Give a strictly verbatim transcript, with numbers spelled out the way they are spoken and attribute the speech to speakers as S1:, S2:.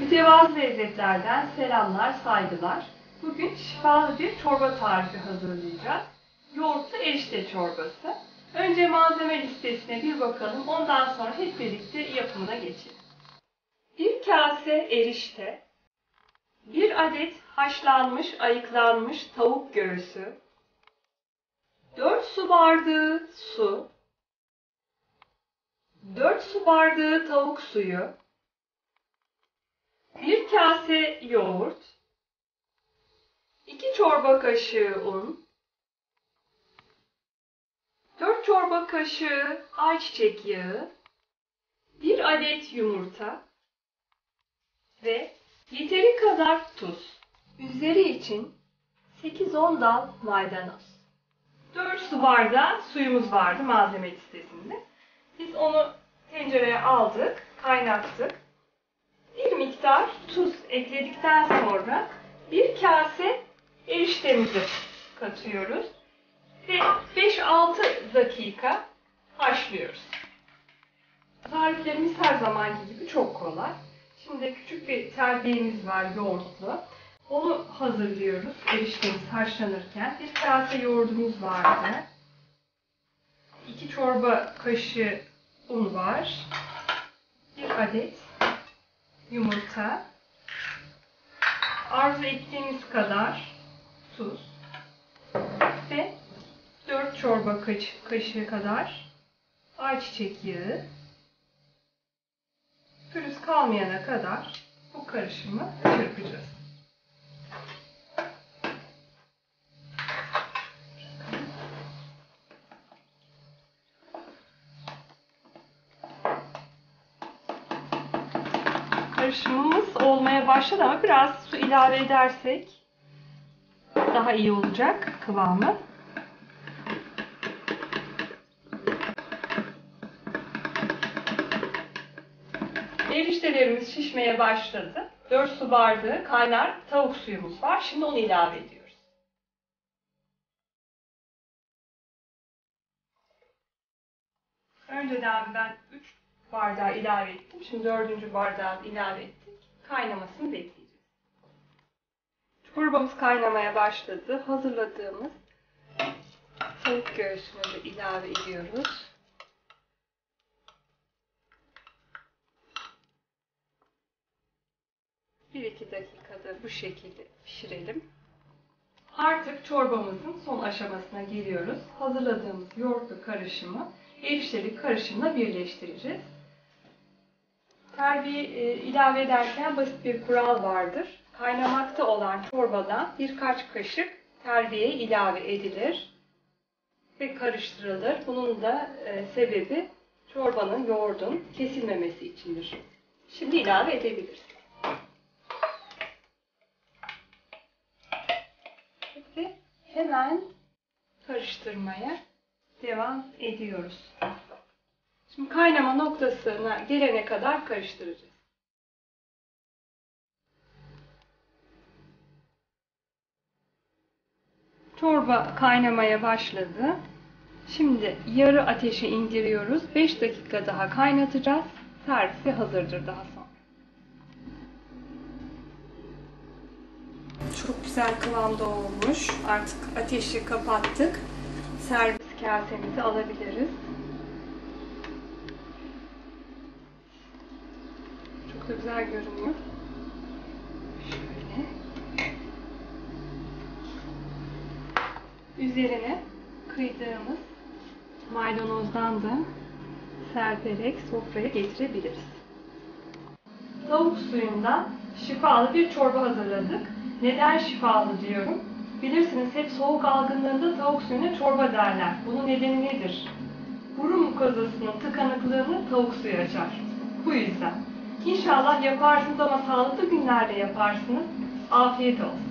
S1: Mütevazı lezzetlerden selamlar, saygılar. Bugün şifalı bir çorba tarifi hazırlayacağız. Yoğurtlu erişte çorbası. Önce malzeme listesine bir bakalım, ondan sonra hep birlikte yapımına geçelim. Bir kase erişte, bir adet haşlanmış, ayıklanmış tavuk göğsü, dört su bardağı su, dört su bardağı tavuk suyu, bir kase yoğurt, iki çorba kaşığı un, dört çorba kaşığı ayçiçek yağı, bir adet yumurta ve yeteri kadar tuz. Üzeri için sekiz on dal maydanoz. dört su bardağı suyumuz vardı malzeme listesinde. Biz onu tencereye aldık, kaynattık. Bir miktar tuz ekledikten sonra bir kase eriştemizi katıyoruz ve beş altı dakika haşlıyoruz. Tariflerimiz her zamanki gibi çok kolay. Şimdi küçük bir terbiyemiz var yoğurtlu. Onu hazırlıyoruz eriştemiz haşlanırken. Bir kase yoğurdumuz vardı. iki çorba kaşığı un var. Bir adet yumurta. Arzu ettiğimiz kadar tuz. Ve dört çorba kaşığı kadar ayçiçek yağı. Pürüz kalmayana kadar bu karışımı çırpacağız. Karışımımız olmaya başladı ama biraz su ilave edersek daha iyi olacak kıvamı. Eriştelerimiz şişmeye başladı. dört su bardağı kaynar tavuk suyumuz var. Şimdi onu ilave ediyoruz. Önceden ben üç bardağı ilave ettim. Şimdi dördüncü bardağı ilave ettik. Kaynamasını bekleyeceğiz. Çorbamız kaynamaya başladı. Hazırladığımız tavuk göğsünü de ilave ediyoruz. bir iki dakikada bu şekilde pişirelim. Artık çorbamızın son aşamasına geliyoruz. Hazırladığımız yoğurtlu karışımı erişteli karışımla birleştireceğiz. Terbiye e, ilave ederken basit bir kural vardır. Kaynamakta olan çorbadan birkaç kaşık terbiye ilave edilir ve karıştırılır. Bunun da e, sebebi çorbanın, yoğurdun kesilmemesi içindir. Şimdi ilave edebiliriz. Ve hemen karıştırmaya devam ediyoruz. Şimdi kaynama noktasına gelene kadar karıştıracağız. Çorba kaynamaya başladı. Şimdi yarı ateşe indiriyoruz. beş dakika daha kaynatacağız. Servise hazırdır daha sonra. Çok güzel kıvamda olmuş. Artık ateşi kapattık. Servis kasemizi alabiliriz. Çok da güzel görünüyor. Şöyle. Üzerine kıydığımız maydanozdan da serperek sofraya getirebiliriz. Tavuk suyundan şifalı bir çorba hazırladık. Neden şifalı diyorum? Bilirsiniz hep soğuk algınlığında tavuk suyuna çorba derler. Bunun nedeni nedir? Burun mukozasının tıkanıklığını tavuk suyu açar. Bu yüzden. İnşallah yaparsınız ama sağlıklı günlerde yaparsınız. Afiyet olsun.